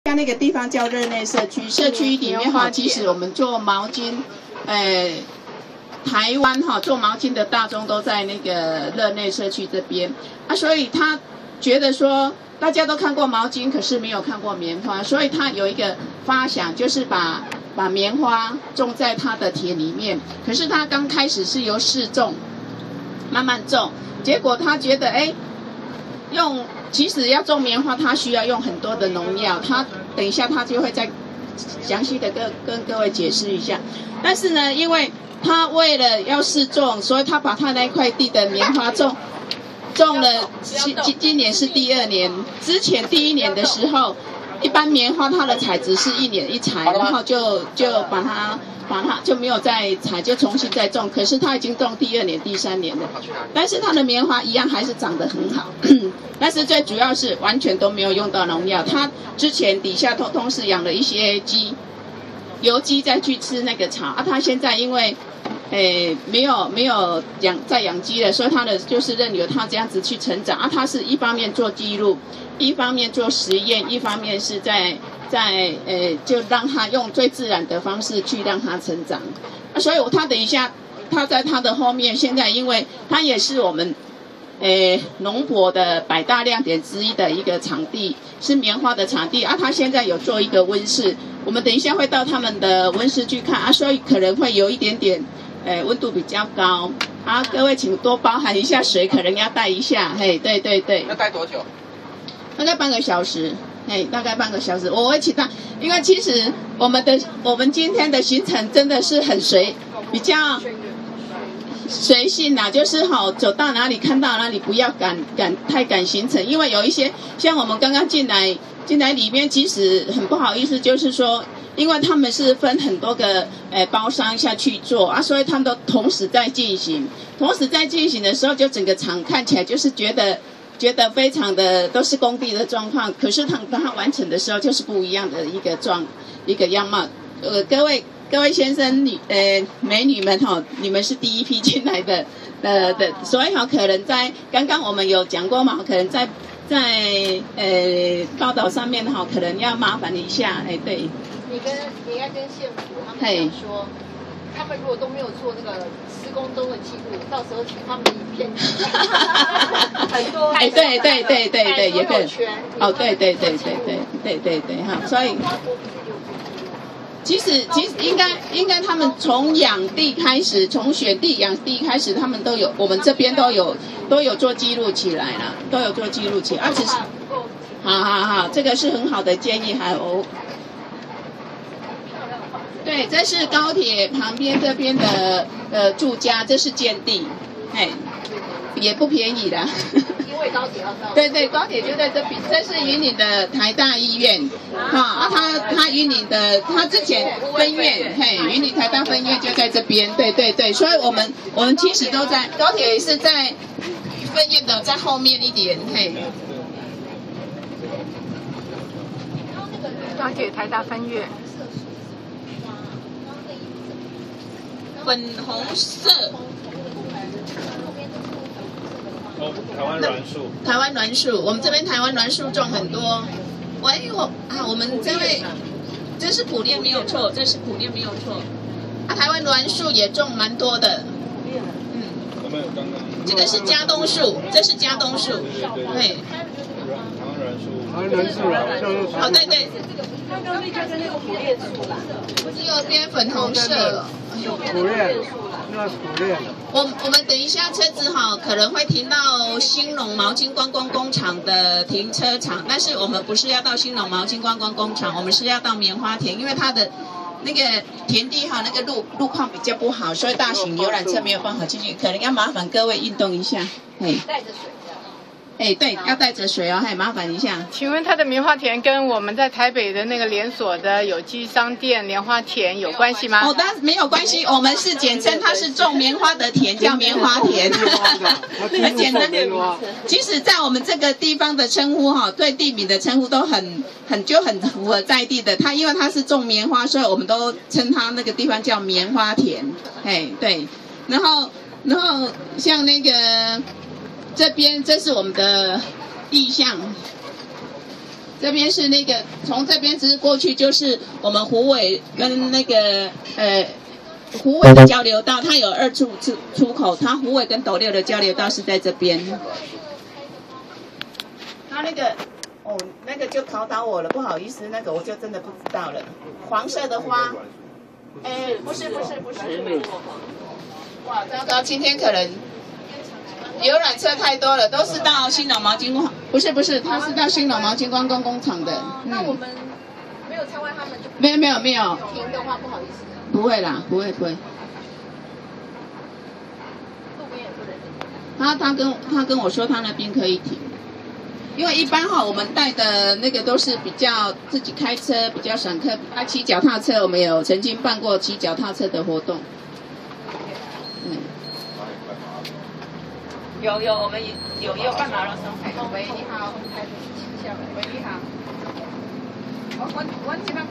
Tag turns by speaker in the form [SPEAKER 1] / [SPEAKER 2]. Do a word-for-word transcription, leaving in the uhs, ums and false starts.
[SPEAKER 1] 像那个地方叫热内社区，社区里面哈，其实我们做毛巾，呃，台湾哈做毛巾的大宗都在那个热内社区这边啊，所以他觉得说大家都看过毛巾，可是没有看过棉花，所以他有一个发想，就是把把棉花种在他的田里面。可是他刚开始是由试种，慢慢种，结果他觉得哎，用。 其实要种棉花，它需要用很多的农药。他等一下他就会再详细的跟跟各位解释一下。但是呢，因为他为了要试种，所以他把他那块地的棉花种种了。今今今年是第二年，之前第一年的时候，一般棉花它的采植是一年一采，然后就就把它。 把它就没有再采，就重新再种。可是它已经种第二年、第三年了，但是它的棉花一样还是长得很好。但是最主要是完全都没有用到农药。它之前底下通通是养了一些鸡，油鸡再去吃那个草啊。它现在因为，诶没有没有养再养鸡了，所以它的就是任由它这样子去成长啊。它是一方面做记录，一方面做实验，一方面是在。 在呃，就让他用最自然的方式去让它成长，啊，所以他等一下，他在他的后面，现在因为他也是我们，呃，农博的百大亮点之一的一个场地，是棉花的场地啊。他现在有做一个温室，我们等一下会到他们的温室去看啊，所以可能会有一点点，呃，温度比较高啊。各位请多包涵一下，水可能要带一下，嘿，对对对。
[SPEAKER 2] 要带多久？
[SPEAKER 1] 大概半个小时。 哎，大概半个小时，我会请他，因为其实我们的我们今天的行程真的是很随，比较随性啦，就是好走到哪里看到哪里，不要赶赶太赶行程，因为有一些像我们刚刚进来进来里面，其实很不好意思，就是说，因为他们是分很多个呃包商下去做啊，所以他们都同时在进行，同时在进行的时候，就整个场看起来就是觉得。 觉得非常的都是工地的状况，可是它当它完成的时候就是不一样的一个状一个样貌。呃，各位各位先生女呃美女们哈、哦，你们是第一批进来的呃的，所以哈、哦、可能在刚刚我们有讲过嘛，可能在在呃报道上面哈、哦，可能要麻烦一下，哎对。
[SPEAKER 3] 你跟你要跟县府他们讲说。 他们如果都没有做那个施工中的记录，到时候请他们的影片，很多
[SPEAKER 1] 哎，对对对对对，也可以。哦，对对对对对对对对哈，所以其实其实应该应该他们从养地开始，从选地养地开始，他们都有，我们这边都有都有做记录起来了，都有做记录起来，而且是，好好好，这个是很好的建议，还有。 对，这是高铁旁边这边的呃住家，这是建地，哎，也不便宜的。
[SPEAKER 3] 因为高铁要到。
[SPEAKER 1] 对对，高铁就在这边，这是云林的台大医院，哈啊，他他云林的他之前分院，嘿，云林台大分院就在这边，对对对，所以我们我们其实都在高铁也是在分院的在后面一点，嘿。
[SPEAKER 4] 高铁台大分院。
[SPEAKER 1] 粉红色。
[SPEAKER 5] 哦，台湾栾树。
[SPEAKER 1] 台湾栾树，我们这边台湾栾树种很多。喂，我啊，我们这位，这是普列没有错，这是普列没有错。啊，台湾栾树也种蛮多的。嗯。
[SPEAKER 5] 有没有刚刚？
[SPEAKER 1] 这个是加东树，这是加东树。对。
[SPEAKER 5] 台湾栾树。
[SPEAKER 6] 台湾栾树啦，就是。
[SPEAKER 1] 哦，对对。
[SPEAKER 3] 刚刚那就是那个普列树啦，
[SPEAKER 1] 右边粉红色。
[SPEAKER 6] 苦练，那是苦练。
[SPEAKER 1] 我我们等一下车子哈可能会停到兴隆毛巾观光工厂的停车场，但是我们不是要到兴隆毛巾观光工厂，我们是要到棉花田，因为它的那个田地哈那个路路况比较不好，所以大型游览车没有办法进去，可能要麻烦各位运动一下，哎。
[SPEAKER 3] 带着水。
[SPEAKER 1] 哎，对，要带着水哦，还麻烦一下。
[SPEAKER 4] 请问它的棉花田跟我们在台北的那个连锁的有机商店莲花田有关系吗？
[SPEAKER 1] 哦，当然没有关系，我们是简称它是种棉花的田，叫棉花田。很简单。其实，在我们这个地方的称呼哈，对地名的称呼都很很就很符合在地的。它因为它是种棉花，所以我们都称它那个地方叫棉花田。哎，对。然后，然后像那个。 这边这是我们的意象， 这边是那个从这边直过去就是我们虎尾跟那个呃虎尾的交流道，它有二处出出口，它虎尾跟斗六的交流道是在这边。它那个哦，那个就考倒我了，不好意思，那个我就真的不知道了。黄色的花，哎，不是不是不是，哇，糟糕，今天可能。游览车太多了，都是到新老毛巾光，不是不是，他是到新老毛巾光工工厂的。
[SPEAKER 3] 嗯、那我们没有参观他们就
[SPEAKER 1] 没有没有没有
[SPEAKER 3] 停的话不好意思。
[SPEAKER 1] 不会啦，不会不会。
[SPEAKER 3] 路边也不能停。
[SPEAKER 1] 他他跟他跟我说他那边可以停，因为一般哈我们带的那个都是比较自己开车比较散客，啊骑脚踏车我们有曾经办过骑脚踏车的活动。嗯。有有，我们有也有办马拉松。喂，你好。喂，你好。我我我这边